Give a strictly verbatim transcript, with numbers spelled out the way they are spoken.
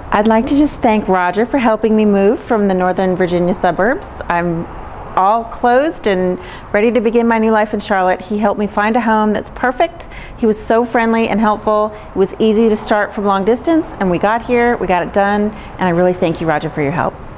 I'd like to just thank Roger for helping me move from the Northern Virginia suburbs. I'm all closed and ready to begin my new life in Charlotte. He helped me find a home that's perfect. He was so friendly and helpful. It was easy to start from long distance, and we got here, we got it done, and I really thank you, Roger, for your help.